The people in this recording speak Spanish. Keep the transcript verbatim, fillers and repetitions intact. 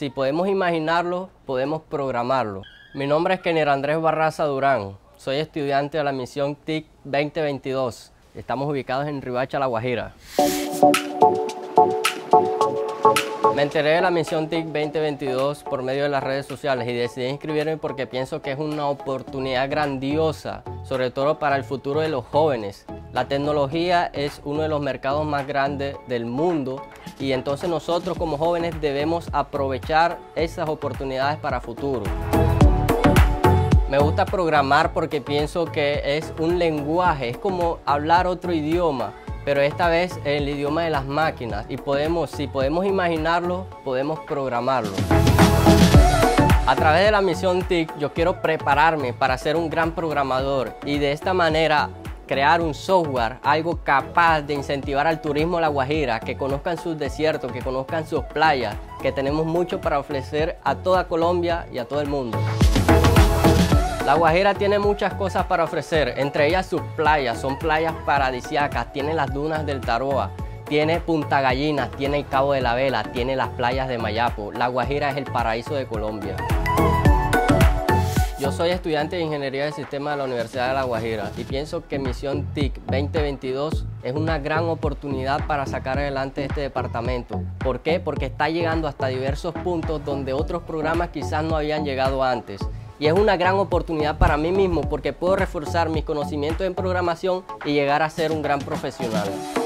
si podemos imaginarlo, podemos programarlo. Mi nombre es Kenner Andrés Barraza Durán. Soy estudiante de la misión T I C veinte veintidós. Estamos ubicados en Riohacha, La Guajira. Me enteré de la misión T I C veinte veintidós por medio de las redes sociales y decidí inscribirme porque pienso que es una oportunidad grandiosa, sobre todo para el futuro de los jóvenes. La tecnología es uno de los mercados más grandes del mundo y entonces nosotros como jóvenes debemos aprovechar esas oportunidades para futuro. Me gusta programar porque pienso que es un lenguaje, es como hablar otro idioma, pero esta vez el idioma de las máquinas y podemos, si podemos imaginarlo, podemos programarlo. A través de la misión T I C yo quiero prepararme para ser un gran programador y de esta manera crear un software, algo capaz de incentivar al turismo a La Guajira, que conozcan sus desiertos, que conozcan sus playas, que tenemos mucho para ofrecer a toda Colombia y a todo el mundo. La Guajira tiene muchas cosas para ofrecer, entre ellas sus playas, son playas paradisíacas, tiene las dunas del Taroa, tiene Punta Gallinas, tiene el Cabo de la Vela, tiene las playas de Mayapo. La Guajira es el paraíso de Colombia. Yo soy estudiante de Ingeniería de Sistemas de la Universidad de La Guajira y pienso que Misión T I C veinte veintidós es una gran oportunidad para sacar adelante este departamento. ¿Por qué? Porque está llegando hasta diversos puntos donde otros programas quizás no habían llegado antes. Y es una gran oportunidad para mí mismo porque puedo reforzar mis conocimientos en programación y llegar a ser un gran profesional.